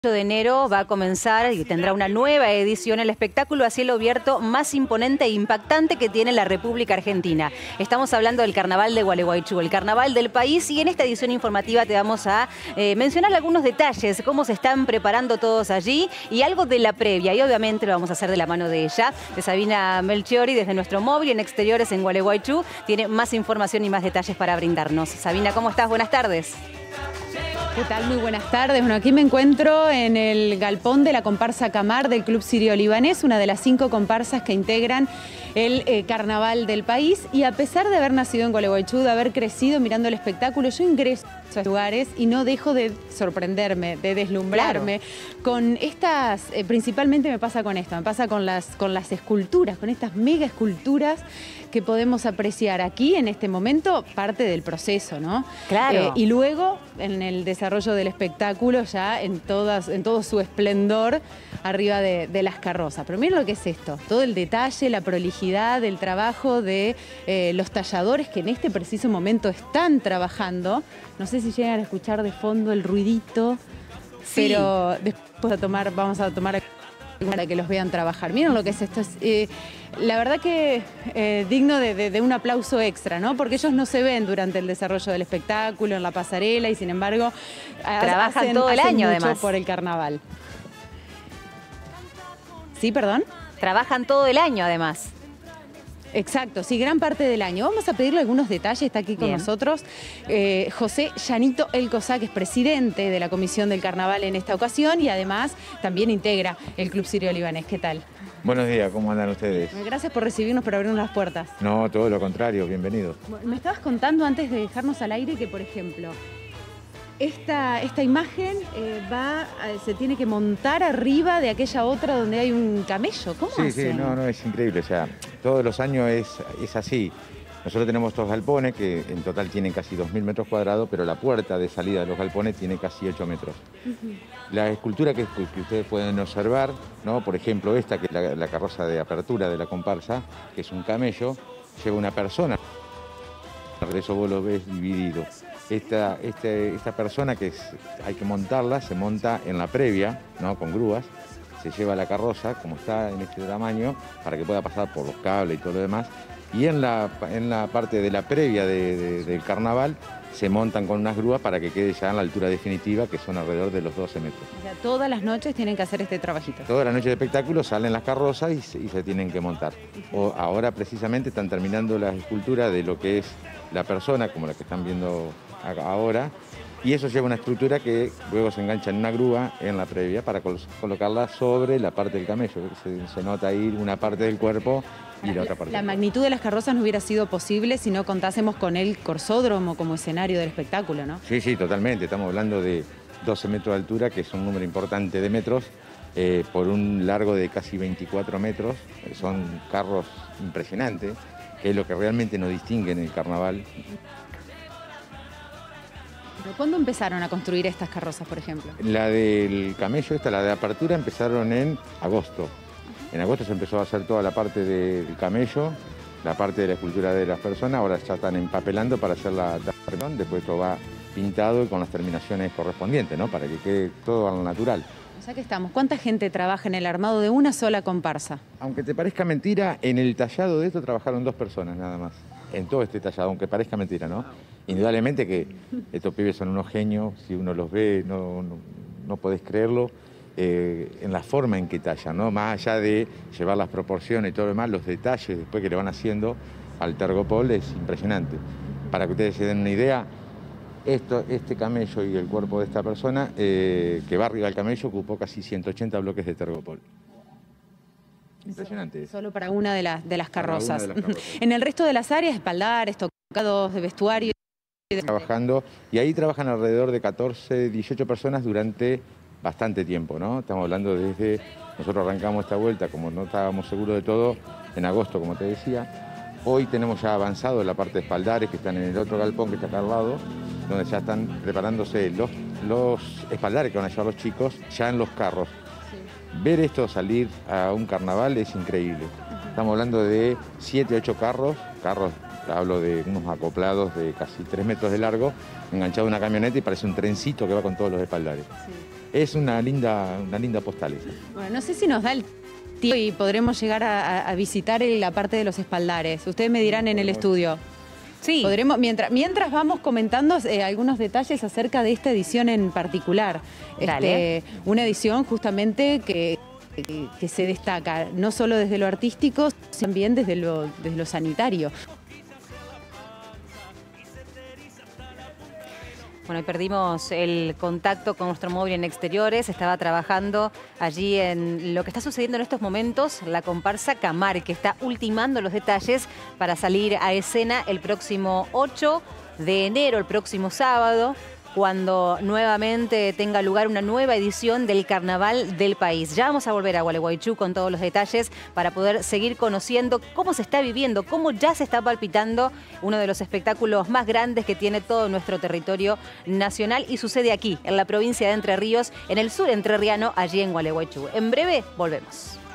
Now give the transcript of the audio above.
8 de enero va a comenzar y tendrá una nueva edición el espectáculo a cielo abierto más imponente e impactante que tiene la República Argentina. Estamos hablando del Carnaval de Gualeguaychú, el carnaval del país, y en esta edición informativa te vamos a mencionar algunos detalles, cómo se están preparando todos allí y algo de la previa. Y obviamente lo vamos a hacer de la mano de ella, de Sabina Melchiori, desde nuestro móvil en exteriores en Gualeguaychú. Tiene más información y más detalles para brindarnos. Sabina, ¿cómo estás? Buenas tardes. ¿Qué tal? Muy buenas tardes. Bueno, aquí me encuentro en el galpón de la comparsa Camar del Club Sirio-Libanés, una de las 5 comparsas que integran el carnaval del país. Y a pesar de haber nacido en Gualeguaychú, de haber crecido mirando el espectáculo, yo ingreso a estos lugares y no dejo de sorprenderme, de deslumbrarme. Claro. Con estas, principalmente me pasa con esto, me pasa con las esculturas, con estas mega esculturas que podemos apreciar aquí en este momento, parte del proceso, ¿no? Claro. Y luego, en el desarrollo del espectáculo, ya en todo su esplendor, arriba de las carrozas. Pero miren lo que es esto, todo el detalle, la prolijidad, el trabajo de los talladores que en este preciso momento están trabajando. No sé si llegan a escuchar de fondo el ruidito, sí, pero después vamos a tomar para que los vean trabajar. Miren lo que es esto. La verdad que digno de un aplauso extra, ¿no? Porque ellos no se ven durante el desarrollo del espectáculo, en la pasarela, y sin embargo trabajan todo el año, además, por el carnaval. ¿Sí, perdón? Trabajan todo el año, además. Exacto, sí, gran parte del año. Vamos a pedirle algunos detalles, está aquí con nosotros José Llanito El Cosá, que es presidente de la Comisión del Carnaval en esta ocasión y además también integra el Club Sirio-Libanés. ¿Qué tal? Buenos días, ¿cómo andan ustedes? Gracias por recibirnos, por abrirnos las puertas. No, todo lo contrario, bienvenidos. Me estabas contando antes de dejarnos al aire que, por ejemplo, esta imagen se tiene que montar arriba de aquella otra donde hay un camello. ¿Cómo hacen? Sí, no, es increíble. O sea, todos los años es así. Nosotros tenemos estos galpones que en total tienen casi 2.000 metros cuadrados, pero la puerta de salida de los galpones tiene casi 8 metros. La escultura que ustedes pueden observar, ¿no? Por ejemplo, esta que es la carroza de apertura de la comparsa, que es un camello, lleva una persona. Por eso vos lo ves dividido. Esta persona hay que montarla, se monta en la previa, ¿no? Con grúas, se lleva la carroza, como está en este tamaño, para que pueda pasar por los cables y todo lo demás. Y en la parte de la previa del carnaval se montan con unas grúas para que quede ya en la altura definitiva, que son alrededor de los 12 metros. O sea, todas las noches tienen que hacer este trabajito. Todas las noches de espectáculo salen las carrozas y se tienen que montar. Ahora precisamente están terminando la escultura de lo que es la persona, como la que están viendo ahora, y eso lleva una estructura que luego se engancha en una grúa en la previa para colocarla sobre la parte del camello. Se nota ahí una parte del cuerpo y la otra parte. La magnitud de las carrozas no hubiera sido posible si no contásemos con el corsódromo como escenario del espectáculo, ¿no? Sí, totalmente. Estamos hablando de 12 metros de altura, que es un número importante de metros, por un largo de casi 24 metros. Son carros impresionantes, que es lo que realmente nos distingue en el carnaval. ¿Cuándo empezaron a construir estas carrozas, por ejemplo? La del camello, la de apertura, empezaron en agosto. En agosto se empezó a hacer toda la parte del camello, la parte de la escultura de las personas. Ahora ya están empapelando para hacer la terminación. Después todo va pintado y con las terminaciones correspondientes, ¿no? Para que quede todo al natural. O sea que estamos. ¿Cuánta gente trabaja en el armado de una sola comparsa? Aunque te parezca mentira, en el tallado de esto trabajaron 2 personas nada más. En todo este tallado, aunque parezca mentira, ¿no? Indudablemente que estos pibes son unos genios, si uno los ve no podés creerlo, en la forma en que tallan, ¿no? Más allá de llevar las proporciones y todo lo demás, los detalles después que le van haciendo al tergopol es impresionante. Para que ustedes se den una idea, este camello y el cuerpo de esta persona que va arriba del camello ocupó casi 180 bloques de tergopol. Impresionante. Solo para una de las carrozas. En el resto de las áreas, espaldares, tocados, de vestuario. Trabajando, y ahí trabajan alrededor de 14, 18 personas durante bastante tiempo, ¿no? Estamos hablando desde, nosotros arrancamos esta vuelta, como no estábamos seguros de todo, en agosto, como te decía. Hoy tenemos ya avanzado la parte de espaldares, que están en el otro galpón que está acá al lado, donde ya están preparándose los espaldares que van a llevar los chicos ya en los carros. Ver esto salir a un carnaval es increíble. Estamos hablando de 7, 8 carros, hablo de unos acoplados de casi 3 metros de largo, enganchado a una camioneta y parece un trencito que va con todos los espaldares. Sí. es una linda postal esa. Bueno, no sé si nos da el tiempo y podremos llegar a visitar la parte de los espaldares. Ustedes me dirán en el estudio. Sí. Podremos, mientras vamos comentando algunos detalles acerca de esta edición en particular. Dale. Una edición justamente que se destaca, no solo desde lo artístico, sino también desde lo sanitario. Bueno, perdimos el contacto con nuestro móvil en exteriores. Estaba trabajando allí en lo que está sucediendo en estos momentos. La comparsa Camar, que está ultimando los detalles para salir a escena el próximo 8 de enero, el próximo sábado, cuando nuevamente tenga lugar una nueva edición del Carnaval del País. Ya vamos a volver a Gualeguaychú con todos los detalles para poder seguir conociendo cómo se está viviendo, cómo ya se está palpitando uno de los espectáculos más grandes que tiene todo nuestro territorio nacional y sucede aquí, en la provincia de Entre Ríos, en el sur entrerriano, allí en Gualeguaychú. En breve, volvemos.